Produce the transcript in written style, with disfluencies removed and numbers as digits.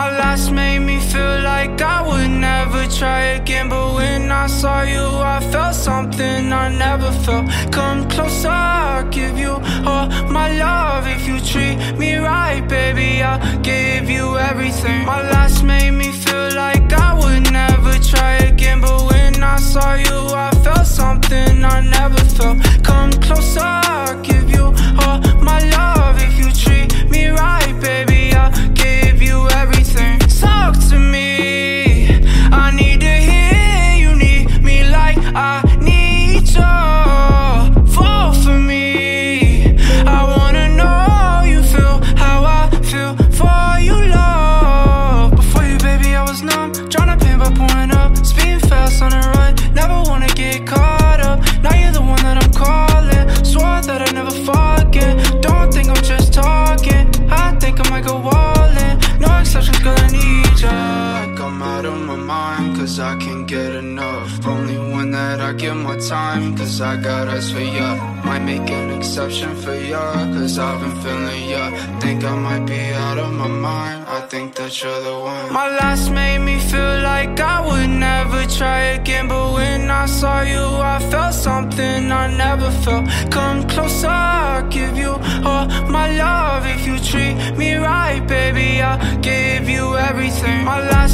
My last made me feel like I would never try again, but when I saw you I felt something I never felt. Come closer, I'll give you all my love. If you treat me right, baby, I'll give you everything. My last made me feel like I would never try again, but when I saw you I felt something I never felt. Come closer, I'll give you all my love. If you treat me right, baby, I'll give you everything. Talk to me, I need to hear you need me like I need you. Fall for me, I wanna know you feel how I feel for you, love. Before you, baby, I was numb, tryna pain by pouring up, speeding fast on the run, never wanna get caught up. Now you're the one that I'm calling, swore that I'd never forget. Don't think I'm just talking, I think I might go all in. No exceptions, girl, I need ya. Like I'm out of my mind, cause I can't get enough. Only one that I give my time, cause I got eyes for ya. Might make an exception for ya, cause I've been feeling ya. Think I might be out of my mind, I think that you're the one. My last made me feel like I would never try again, but when I saw you I felt something I never felt. Come closer, I'll give you all my love. If you treat me right, baby, I'll give you everything. My last